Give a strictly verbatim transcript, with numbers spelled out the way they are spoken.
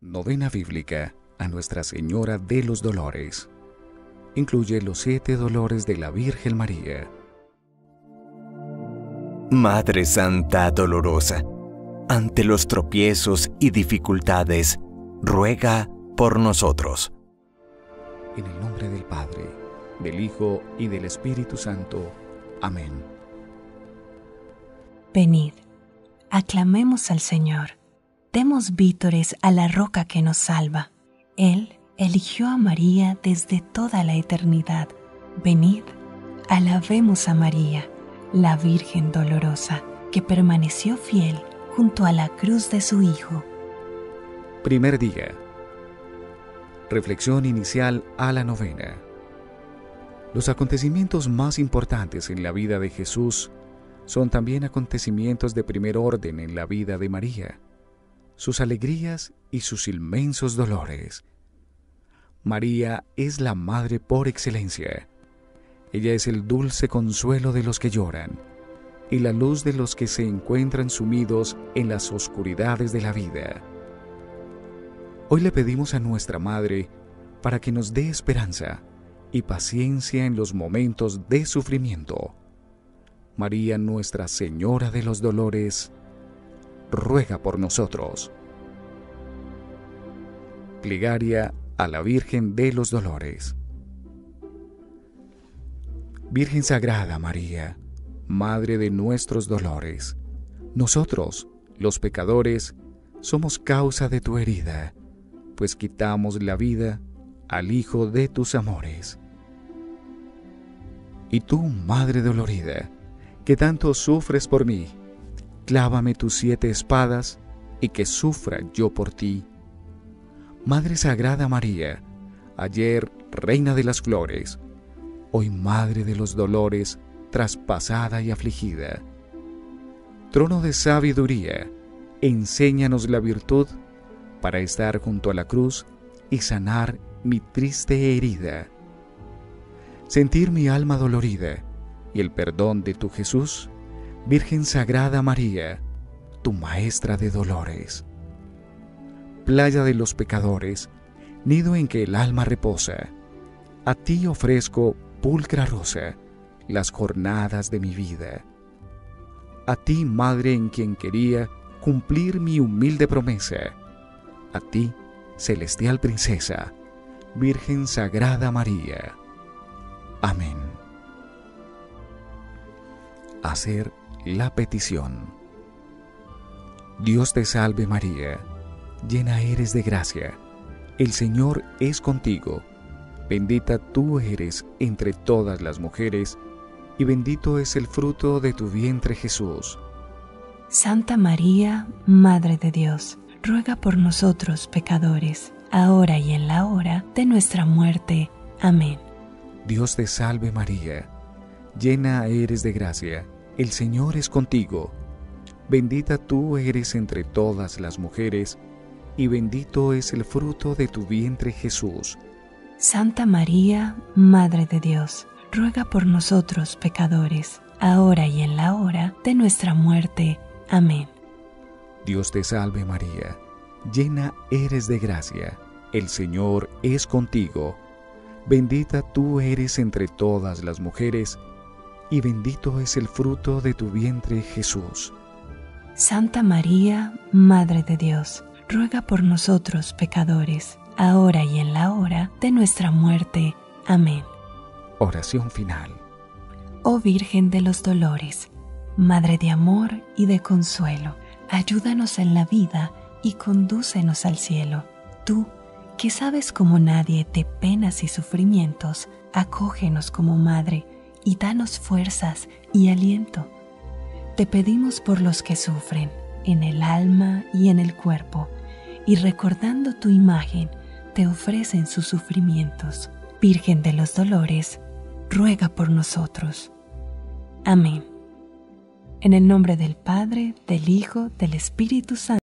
Novena bíblica a Nuestra Señora de los Dolores. Incluye los siete dolores de la Virgen María. Madre Santa Dolorosa, ante los tropiezos y dificultades, ruega por nosotros. En el nombre del Padre, del Hijo y del Espíritu Santo. Amén. Venid, aclamemos al Señor. Demos vítores a la roca que nos salva. Él eligió a María desde toda la eternidad. Venid, alabemos a María, la Virgen dolorosa, que permaneció fiel junto a la cruz de su Hijo. Primer día. Reflexión inicial a la novena. Los acontecimientos más importantes en la vida de Jesús son también acontecimientos de primer orden en la vida de María, sus alegrías y sus inmensos dolores. María es la madre por excelencia. Ella es el dulce consuelo de los que lloran y la luz de los que se encuentran sumidos en las oscuridades de la vida. Hoy le pedimos a nuestra Madre para que nos dé esperanza y paciencia en los momentos de sufrimiento. María, Nuestra Señora de los Dolores, ruega por nosotros. Plegaria a la Virgen de los Dolores. Virgen Sagrada María, Madre de nuestros dolores, nosotros, los pecadores, somos causa de tu herida, pues quitamos la vida al Hijo de tus amores. Y tú, Madre dolorida, que tanto sufres por mí, clávame tus siete espadas y que sufra yo por ti. Madre Sagrada María, ayer Reina de las Flores, hoy Madre de los dolores, traspasada y afligida. Trono de sabiduría, enséñanos la virtud para estar junto a la cruz y sanar mi triste herida. Sentir mi alma dolorida y el perdón de tu Jesús, Virgen Sagrada María, tu Maestra de dolores. Playa de los pecadores, nido en que el alma reposa, a ti ofrezco, pulcra rosa, las jornadas de mi vida. A ti, Madre en quien quería cumplir mi humilde promesa, a ti, celestial princesa, Virgen Sagrada María. Amén. Hacer la petición. Dios te salve María, llena eres de gracia, el Señor es contigo, bendita tú eres entre todas las mujeres, y bendito es el fruto de tu vientre Jesús. Santa María, Madre de Dios, ruega por nosotros pecadores, ahora y en la hora de nuestra muerte. Amén. Dios te salve María, llena eres de gracia, el Señor es contigo, bendita tú eres entre todas las mujeres, y bendito es el fruto de tu vientre Jesús. Santa María, Madre de Dios, ruega por nosotros pecadores, ahora y en la hora de nuestra muerte. Amén. Dios te salve María, llena eres de gracia, el Señor es contigo, bendita tú eres entre todas las mujeres, y bendito es el fruto de tu vientre Jesús. Santa María, Madre de Dios, ruega por nosotros pecadores, ahora y en la hora de nuestra muerte. Amén. Oración final. Oh Virgen de los dolores, Madre de amor y de consuelo, ayúdanos en la vida y condúcenos al cielo. Tú, que sabes como nadie de penas y sufrimientos, acógenos como Madre y danos fuerzas y aliento. Te pedimos por los que sufren, en el alma y en el cuerpo, y recordando tu imagen, te ofrecen sus sufrimientos. Virgen de los dolores, ruega por nosotros. Amén. En el nombre del Padre, del Hijo, del Espíritu Santo.